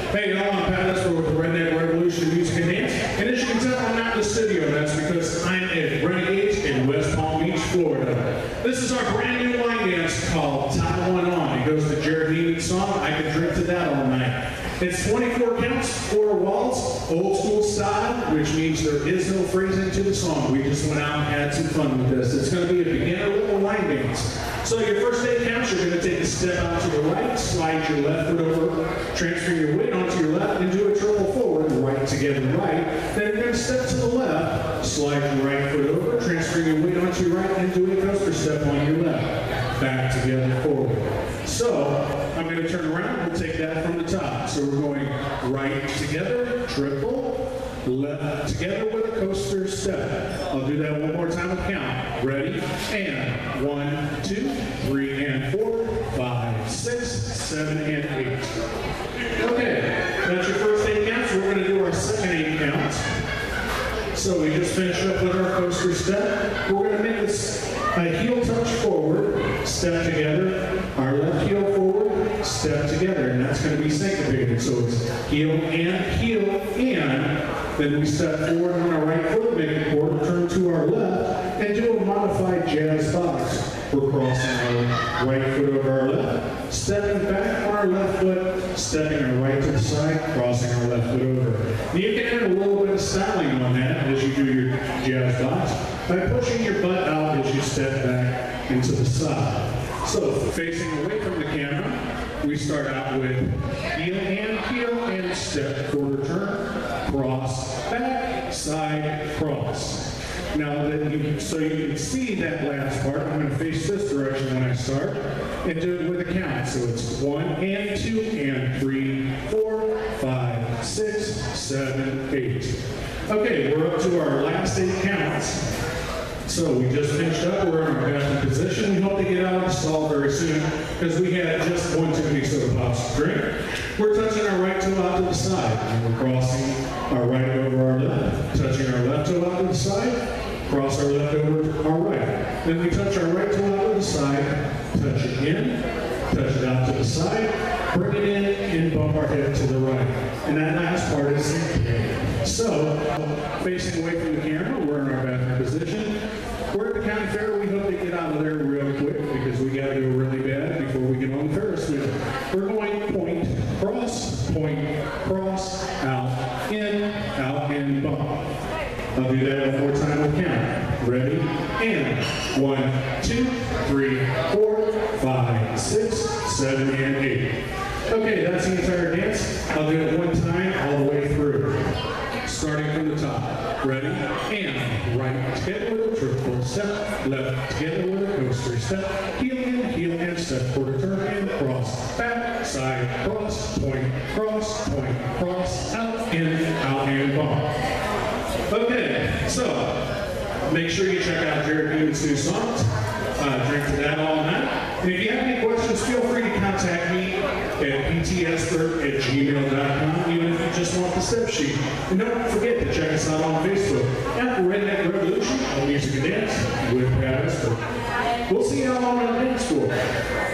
Hey y'all, I'm Pat Esper with the Redneck Revolution Music and Dance. And as you can tell, I'm not in the studio. That's because I'm at Renegades in West Palm Beach, Florida. This is our brand new line dance called Tie One On. It goes to Jared Neiman's song, I Could Drink to That All Night. It's 24 counts, 4 waltz, old school style, which means there is no phrasing to the song. We just went out and had some fun with this. It's going to be a beginner little line dance. So your first 8 counts, you're going to take a step out to the right, slide your left foot over, transfer your weight onto your left, and do a triple forward, right together right. Then you're going to step to the left, slide your right foot over, transfer your weight onto your right, and do a coaster step on your left. Back together forward. So I'm going to turn around, we'll take that from the top. So we're going right together, triple, left together with a coaster step. I'll do that one more time with count. Ready? And 1, 2, 3, and 4, 5, 6, 7, and 8. Okay, that's your first 8 counts. We're going to do our second 8 counts. So we just finished up with our coaster step. We're going to make this a heel touch forward, step together, our left heel forward, step together, and that's going to be syncopated. So it's heel, and then we step forward on our right foot, make a quarter turn to our left, and do a modified jazz box. We're crossing our right foot over our left, stepping back on our left foot, stepping our right to the side, crossing our left foot over. And you can add a little bit of styling on that as you do your jazz box by pushing your butt out as you step back into the side. So facing away from the camera, we start out with heel, and step, quarter turn, cross, back, side, cross. Now, so you can see that last part, I'm going to face this direction when I start and do it with a count. So it's 1 and 2 and 3, 4, 5, 6, 7, 8. Okay, we're up to our last 8 counts. So we just finished up, we're in our bathroom position. We hope to get out of the stall very soon because we had just one too many soda pops to drink. We're touching our right toe out to the side, and we're crossing our right over our left, touching our left toe out to the side, cross our left over to our right. Then we touch our right toe out to the side, touch it in, touch it out to the side, bring it in, and bump our head to the right. And that last part is syncopated. So, facing away from the camera, we're in our bathroom position. We're at the county fair. We hope to get out of there real quick because we got to go really bad before we get on the Ferris wheel. We're going point, cross, out, and bump. I'll do that one more time with count. Ready? And 1, 2, 3, 4, 5, 6, 7, and 8. Okay, that's the entire dance. I'll do it one time all the way through. Starting from the top. Ready? And right together with a triple step, left together with a coaster step, heel, and step, quarter turn, and cross, back, side, cross, point, cross, out, and bump. Okay, so make sure you check out Jared Neiman's new songs. Drink to That All Night. And if you have any questions, feel free to contact me at ptsper@gmail.com, even if you just want the step sheet. And don't forget to check us out on Facebook at Redneck Revolution, Music and Dance with Pat Esper. We'll see you all on the dance floor.